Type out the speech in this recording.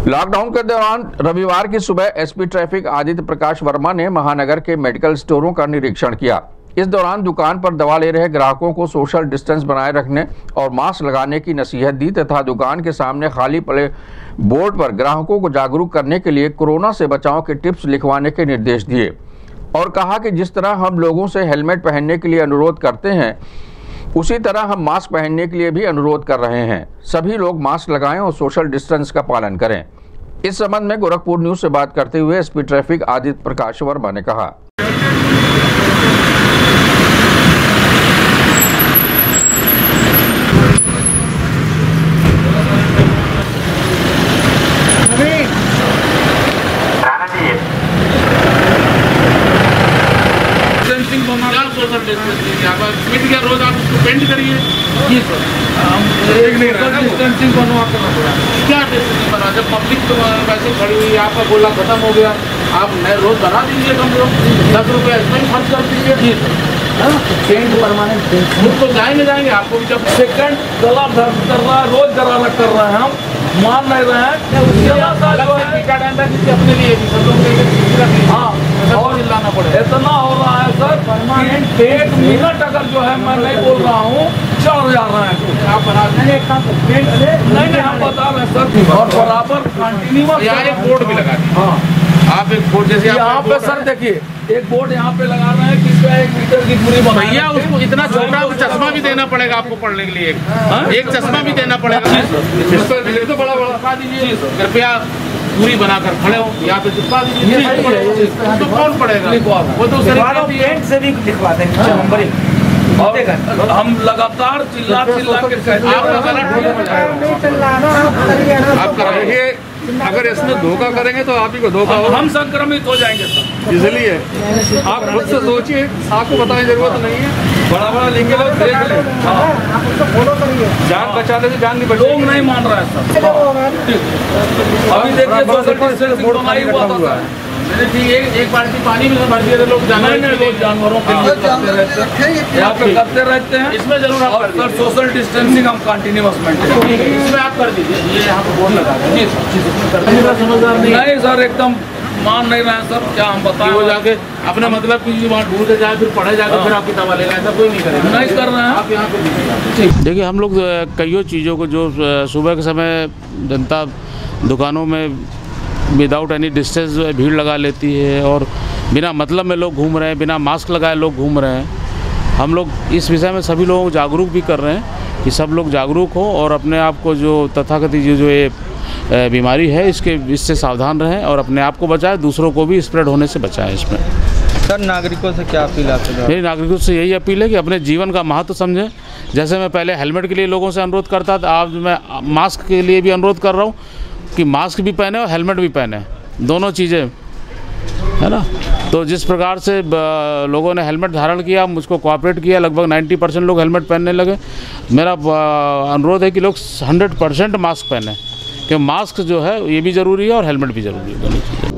Lockdown के दौरान रविवार की सुबह एसपी ट्रैफिक आदित्य प्रकाश वर्मा ने महानगर के मेडिकल स्टोरों का निरीक्षण किया। इस दौरान दुकान पर दवा ले रहे ग्राहकों को सोशल डिस्टेंस बनाए रखने और मास्क लगाने की नसीहत दी तथा दुकान के सामने खाली पड़े बोर्ड पर ग्राहकों को जागरूक करने के लिए कोरोना से बचाव के टिप्स लिखवाने के निर्देश दिए और कहा कि जिस तरह हम लोगों से हेलमेट पहनने के लिए अनुरोध करते हैं उसी तरह हम मास्क पहनने के लिए भी अनुरोध कर रहे हैं। सभी लोग मास्क लगाएं और सोशल डिस्टेंस का पालन करें। इस संबंध में गोरखपुर न्यूज से बात करते हुए एसपी ट्रैफिक आदित्य प्रकाश वर्मा ने कहा, सोशल डिस्टेंसिंग रोज आप उसको पेंट करिए। जी सर, डिस्टेंसिंग करना पड़ा। क्या डिस्टेंसिंग बना? जब पब्लिक तो वैसे खड़ी हुई, आपका गोला खत्म हो गया, आप नए रोज बना दीजिए, कम से कम 10 रुपये इसमें खर्च कर दीजिए। जी सर, पेंट परमानेंट पेंट तो जाएंगे आपको जब सेकंड गला दर्द कर रहा है, रोज गराना कर रहे हैं, हम मान नहीं रहे हैं अपने लिए हाँ, और लाना पड़ेगा। इतना हो रहा है सर, परमानेंट 1 मिनट अगर जो है मैं नहीं बोल रहा हूँ चढ़ जा रहा है। आप बनाते हैं नहीं हम बता रहे हैं सर, और बराबर कंटिन्यूअस यहाँ एक बोर्ड भी लगा दिया। हाँ, आप एक बोर्ड जैसे यहाँ पे सर देखिए, एक बोर्ड यहाँ पे लगा रहे हैं किसका 1 मीटर की दूरी बना। भैया उसको इतना छोटा चश्मा भी देना पड़ेगा आपको पढ़ने के लिए, एक चश्मा भी देना पड़ेगा। तो बड़ा दीजिए कृपया, पूरी बनाकर खड़े हो, यहाँ पे चिपका दीजिए। तो कौन पड़ेगा? वो तो पेंट से भी लिखवा देंगे। हम लगातार चिल्ला के आप करेंगे। अगर इसमें धोखा करेंगे तो आप ही को धोखा होगा, हम संक्रमित हो जाएंगे सर। इसलिए आप खुद से सोचिए, आपको बताने की जरूरत नहीं है। बड़ा लिखे लोग देख ले, जान बचाने से जान नहीं बचे। लोग नहीं मान रहा है सर। अभी देखिए सोशल डिस्टेंसिंग हुआ है। एक बाल्टी पानी में भर दिए थे लोग, जानवरों के लिए यहाँ पे करते रहते हैं। इसमें जरूर आप सर सोशल डिस्टेंसिंग हम कंटिन्यूअस मेंटेन इसमें आप कर दीजिए। ये यहाँ पे बोर्ड लगा दीजिए। समझदार नहीं सर, एकदम मान नहीं रहे हैं सर। क्या हम बताएं, वो जाके अपना मतलब कि वहाँ ढूंढे जाए, फिर पढ़े जाके फिर आपकी दवा लेगा, ऐसा कोई नहीं करेगा। नहीं कर रहे हैं आप यहाँ पे। देखिए, हम लोग कई चीज़ों को जो सुबह के समय जनता दुकानों में विदाउट एनी डिस्टेंस जो है भीड़ लगा लेती है और बिना मतलब में लोग घूम रहे हैं, बिना मास्क लगाए लोग घूम रहे हैं। हम लोग इस विषय में सभी लोगों को जागरूक भी कर रहे हैं कि सब लोग जागरूक हो और अपने आप को जो तथाकथित जो ये बीमारी है इससे सावधान रहें और अपने आप को बचाएं, दूसरों को भी स्प्रेड होने से बचाएं। इसमें सर नागरिकों से क्या अपील आपसे? मेरी नागरिकों से यही अपील है कि अपने जीवन का महत्व समझें। जैसे मैं पहले हेलमेट के लिए लोगों से अनुरोध करता था, आज मैं मास्क के लिए भी अनुरोध कर रहा हूँ कि मास्क भी पहने और हेलमेट भी पहने, दोनों चीज़ें, है ना। तो जिस प्रकार से लोगों ने हेलमेट धारण किया, मुझको कोऑपरेट किया, लगभग 90% लोग हेलमेट पहनने लगे। मेरा अनुरोध है कि लोग 100% मास्क पहने, क्योंकि मास्क जो है ये भी ज़रूरी है और हेलमेट भी ज़रूरी है, दोनों चीज़ें।